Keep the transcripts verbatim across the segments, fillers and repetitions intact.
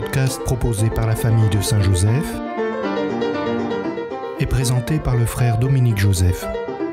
podcast proposé par la famille de Saint-Joseph et présenté par le frère Dominique Joseph.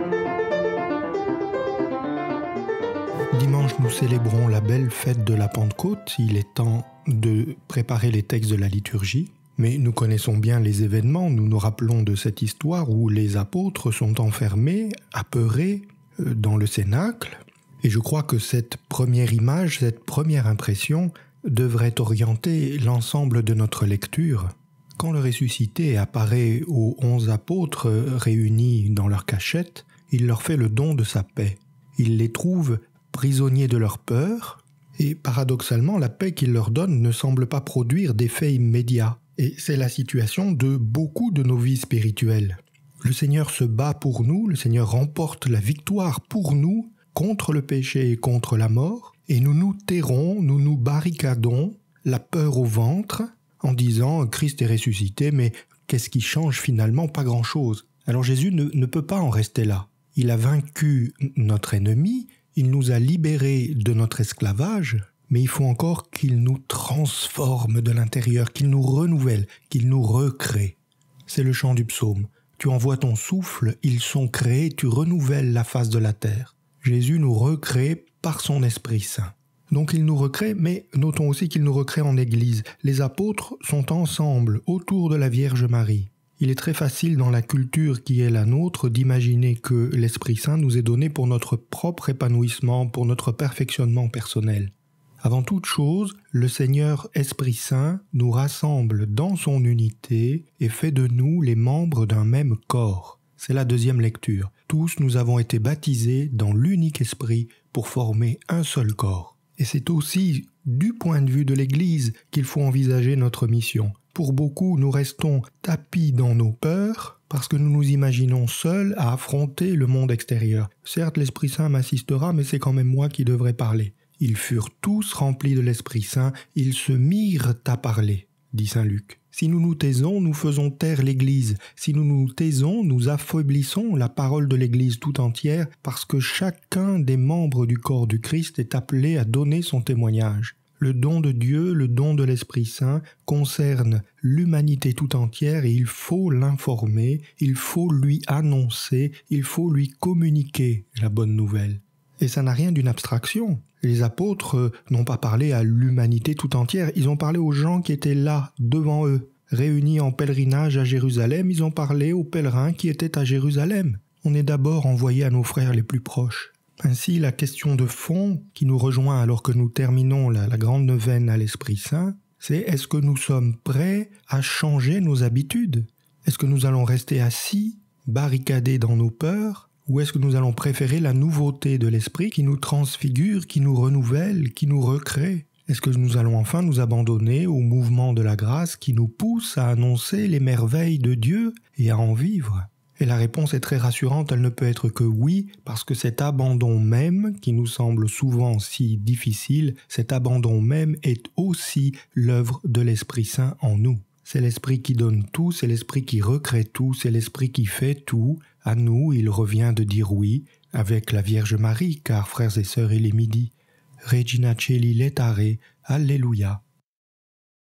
Dimanche, nous célébrons la belle fête de la Pentecôte. Il est temps de préparer les textes de la liturgie. Mais nous connaissons bien les événements, nous nous rappelons de cette histoire où les apôtres sont enfermés, apeurés, dans le cénacle. Et je crois que cette première image, cette première impression devrait orienter l'ensemble de notre lecture. Quand le ressuscité apparaît aux onze apôtres réunis dans leur cachette, il leur fait le don de sa paix. Il les trouve prisonniers de leur peur, et paradoxalement, la paix qu'il leur donne ne semble pas produire d'effet immédiat. Et c'est la situation de beaucoup de nos vies spirituelles. Le Seigneur se bat pour nous, le Seigneur remporte la victoire pour nous, contre le péché et contre la mort, et nous nous tairons, nous nous barricadons, la peur au ventre, en disant « Christ est ressuscité, mais qu'est-ce qui change finalement? Pas grand-chose ». Alors Jésus ne, ne peut pas en rester là. Il a vaincu notre ennemi, il nous a libérés de notre esclavage, mais il faut encore qu'il nous transforme de l'intérieur, qu'il nous renouvelle, qu'il nous recrée. C'est le chant du psaume. Tu envoies ton souffle, ils sont créés, tu renouvelles la face de la terre. Jésus nous recrée par son Esprit Saint. Donc il nous recrée, mais notons aussi qu'il nous recrée en Église. Les apôtres sont ensemble, autour de la Vierge Marie. Il est très facile dans la culture qui est la nôtre d'imaginer que l'Esprit Saint nous est donné pour notre propre épanouissement, pour notre perfectionnement personnel. Avant toute chose, le Seigneur Esprit Saint nous rassemble dans son unité et fait de nous les membres d'un même corps. C'est la deuxième lecture. Tous nous avons été baptisés dans l'unique esprit pour former un seul corps. Et c'est aussi du point de vue de l'Église qu'il faut envisager notre mission. Pour beaucoup, nous restons tapis dans nos peurs parce que nous nous imaginons seuls à affronter le monde extérieur. Certes, l'Esprit Saint m'assistera, mais c'est quand même moi qui devrais parler. Ils furent tous remplis de l'Esprit Saint, ils se mirent à parler, dit saint Luc. Si nous nous taisons, nous faisons taire l'Église. Si nous nous taisons, nous affaiblissons la parole de l'Église tout entière parce que chacun des membres du corps du Christ est appelé à donner son témoignage. Le don de Dieu, le don de l'Esprit Saint concerne l'humanité tout entière et il faut l'informer, il faut lui annoncer, il faut lui communiquer la bonne nouvelle. Et ça n'a rien d'une abstraction. Les apôtres n'ont pas parlé à l'humanité tout entière, ils ont parlé aux gens qui étaient là, devant eux. Réunis en pèlerinage à Jérusalem, ils ont parlé aux pèlerins qui étaient à Jérusalem. On est d'abord envoyé à nos frères les plus proches. Ainsi, la question de fond qui nous rejoint alors que nous terminons la, la grande neuvaine à l'Esprit Saint, c'est est-ce que nous sommes prêts à changer nos habitudes? Est-ce que nous allons rester assis, barricadés dans nos peurs? Ou est-ce que nous allons préférer la nouveauté de l'esprit qui nous transfigure, qui nous renouvelle, qui nous recrée? Est-ce que nous allons enfin nous abandonner au mouvement de la grâce qui nous pousse à annoncer les merveilles de Dieu et à en vivre? Et la réponse est très rassurante, elle ne peut être que oui, parce que cet abandon même, qui nous semble souvent si difficile, cet abandon même est aussi l'œuvre de l'Esprit Saint en nous. C'est l'Esprit qui donne tout, c'est l'Esprit qui recrée tout, c'est l'Esprit qui fait tout. À nous, il revient de dire oui, avec la Vierge Marie, car frères et sœurs, il est midi. Regina Coeli laetare, Alléluia.